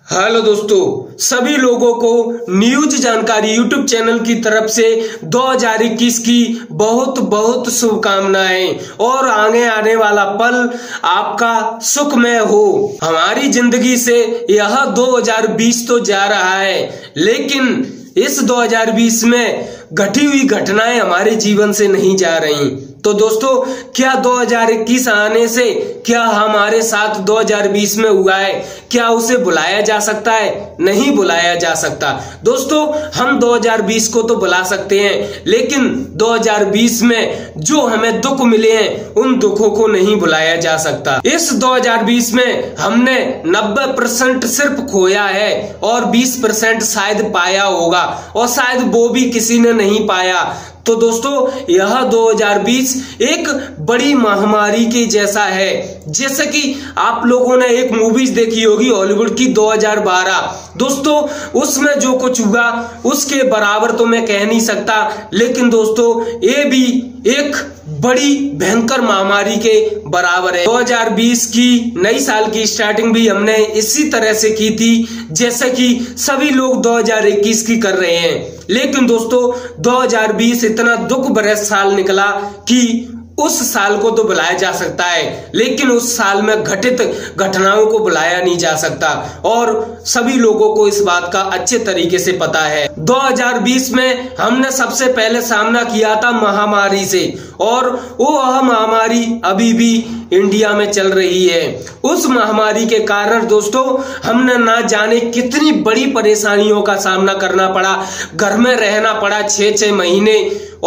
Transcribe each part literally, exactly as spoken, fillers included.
Hello दोस्तों, सभी लोगों को न्यूज जानकारी यूट्यूब चैनल की तरफ से दो हज़ार इक्कीस की बहुत बहुत शुभकामनाएं और आगे आने वाला पल आपका सुखमय हो। हमारी जिंदगी से यह दो हज़ार बीस तो जा रहा है, लेकिन इस दो हज़ार बीस में घटी हुई घटनाएं हमारे जीवन से नहीं जा रही। तो दोस्तों, क्या दो हज़ार इक्कीस आने से क्या हमारे साथ दो हज़ार बीस में हुआ है, क्या उसे बुलाया जा सकता है? नहीं बुलाया जा सकता। दोस्तों, हम दो हज़ार बीस को तो बुला सकते हैं, लेकिन दो हज़ार बीस में जो हमें दुख मिले हैं उन दुखों को नहीं बुलाया जा सकता। इस दो हज़ार बीस में हमने नब्बे परसेंट सिर्फ खोया है और बीस परसेंट शायद पाया होगा, और शायद वो भी किसी ने नहीं पाया। तो दोस्तों, यह दो हज़ार बीस एक बड़ी महामारी के जैसा है। जैसे कि आप लोगों ने एक मूवीज देखी होगी हॉलीवुड की दो हज़ार बारह। दोस्तों, उसमें जो कुछ हुआ उसके बराबर तो मैं कह नहीं सकता, लेकिन दोस्तों ये भी एक बड़ी भयंकर महामारी के बराबर है। दो हज़ार बीस की नई साल की स्टार्टिंग भी हमने इसी तरह से की थी जैसे कि सभी लोग दो हज़ार इक्कीस की कर रहे हैं। लेकिन दोस्तों, दो हज़ार बीस इतना दुख भरा साल निकला कि उस साल को तो बुलाया जा सकता है, लेकिन उस साल में घटित घटनाओं को बुलाया नहीं जा सकता, और सभी लोगों को इस बात का अच्छे तरीके से पता है। दो हज़ार बीस में हमने सबसे पहले सामना किया था महामारी से, और वो महामारी अभी भी इंडिया में चल रही है। उस महामारी के कारण दोस्तों हमने ना जाने कितनी बड़ी परेशानियों का सामना करना पड़ा। घर में रहना पड़ा छह छह महीने,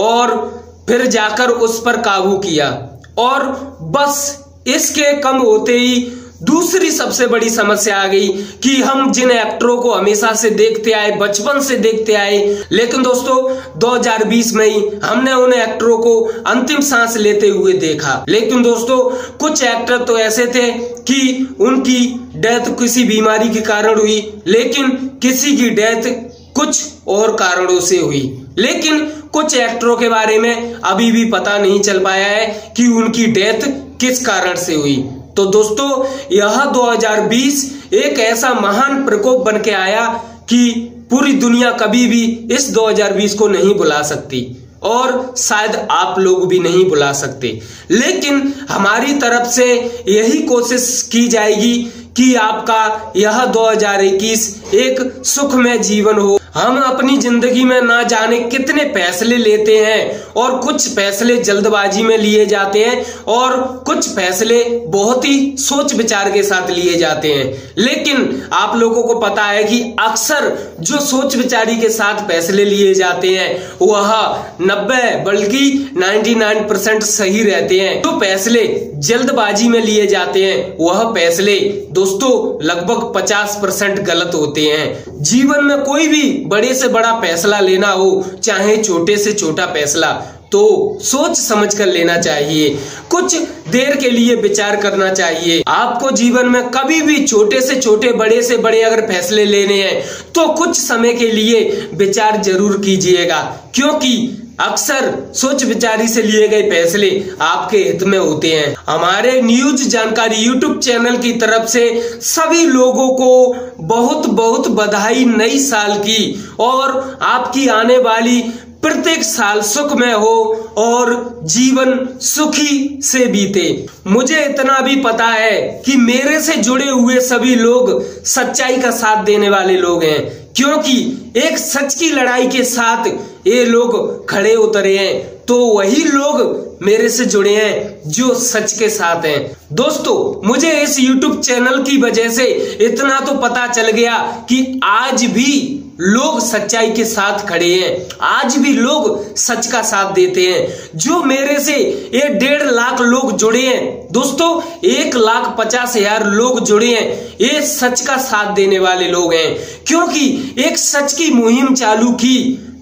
और फिर जाकर उस पर काबू किया। और बस इसके कम होते ही दूसरी सबसे बड़ी समस्या आ गई कि हम जिन एक्टरों को हमेशा से देखते आए, बचपन से देखते आए, लेकिन दोस्तों दो हज़ार बीस में ही हमने उन एक्टरों को अंतिम सांस लेते हुए देखा। लेकिन दोस्तों, कुछ एक्टर तो ऐसे थे कि उनकी डेथ किसी बीमारी के कारण हुई, लेकिन किसी की डेथ कुछ और कारणों से हुई। लेकिन कुछ एक्टरों के बारे में अभी भी पता नहीं चल पाया है कि उनकी डेथ किस कारण से हुई। तो दोस्तों, यह दो हज़ार बीस एक ऐसा महान प्रकोप बन के आया कि पूरी दुनिया कभी भी इस दो हज़ार बीस को नहीं भुला सकती, और शायद आप लोग भी नहीं भुला सकते। लेकिन हमारी तरफ से यही कोशिश की जाएगी कि आपका यह दो हज़ार इक्कीस एक सुखमय जीवन हो। हम अपनी जिंदगी में ना जाने कितने फैसले लेते हैं, और कुछ फैसले जल्दबाजी में लिए जाते हैं और कुछ फैसले बहुत ही सोच विचार के साथ लिए जाते हैं। लेकिन आप लोगों को पता है कि अक्सर जो सोच विचारी के साथ फैसले लिए जाते हैं वह नब्बे बल्कि निन्यानवे परसेंट सही रहते हैं। जो फैसले जल्दबाजी में लिए जाते हैं वह फैसले दोस्तों लगभग पचास परसेंट गलत होते हैं। जीवन में कोई भी बड़े से बड़ा फैसला लेना हो, चाहे छोटे से छोटा फैसला, तो सोच समझ कर लेना चाहिए, कुछ देर के लिए विचार करना चाहिए। आपको जीवन में कभी भी छोटे से छोटे, बड़े से बड़े अगर फैसले लेने हैं तो कुछ समय के लिए विचार जरूर कीजिएगा, क्योंकि अक्सर सोच विचारी से लिए गए फैसले आपके हित में होते हैं। हमारे न्यूज जानकारी यूट्यूब चैनल की तरफ से सभी लोगों को बहुत बहुत बधाई नई साल की, और आपकी आने वाली प्रत्येक साल सुखमय हो और जीवन सुखी से बीते। मुझे इतना भी पता है कि मेरे से जुड़े हुए सभी लोग सच्चाई का साथ देने वाले लोग हैं, क्योंकि एक सच की लड़ाई के साथ ये लोग खड़े उतरे हैं। तो वही लोग मेरे से जुड़े हैं जो सच के साथ हैं। दोस्तों, मुझे इस यूट्यूब चैनल की वजह से इतना तो पता चल गया कि आज भी लोग सच्चाई के साथ खड़े हैं, आज भी लोग सच का साथ देते हैं। जो मेरे से ये डेढ़ लाख लोग जुड़े हैं दोस्तों, एक लाख पचास हजार लोग जुड़े हैं, ये सच का साथ देने वाले लोग हैं। क्योंकि एक सच की मुहिम चालू की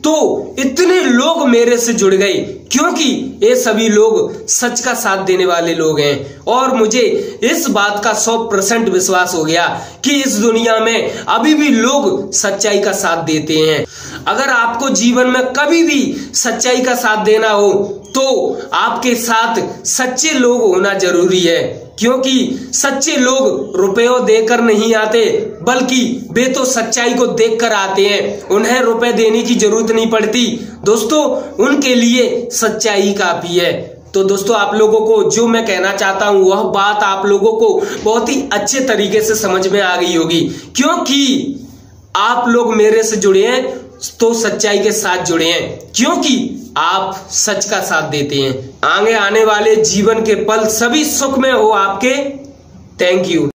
तो इतने लोग मेरे से जुड़ गए, क्योंकि ये सभी लोग सच का साथ देने वाले लोग हैं। और मुझे इस बात का सौ परसेंट विश्वास हो गया कि इस दुनिया में अभी भी लोग सच्चाई का साथ देते हैं। अगर आपको जीवन में कभी भी सच्चाई का साथ देना हो तो आपके साथ सच्चे लोग होना जरूरी है। क्योंकि सच्चे लोग रुपयों देकर नहीं आते, बल्कि वे तो सच्चाई को देखकर आते हैं। उन्हें रुपए देने की जरूरत नहीं पड़ती दोस्तों, उनके लिए सच्चाई काफी है। तो दोस्तों, आप लोगों को जो मैं कहना चाहता हूं वह बात आप लोगों को बहुत ही अच्छे तरीके से समझ में आ गई होगी, क्योंकि आप लोग मेरे से जुड़े हैं तो सच्चाई के साथ जुड़े हैं, क्योंकि आप सच का साथ देते हैं। आगे आने वाले जीवन के पल सभी सुख में हो आपके। Thank you.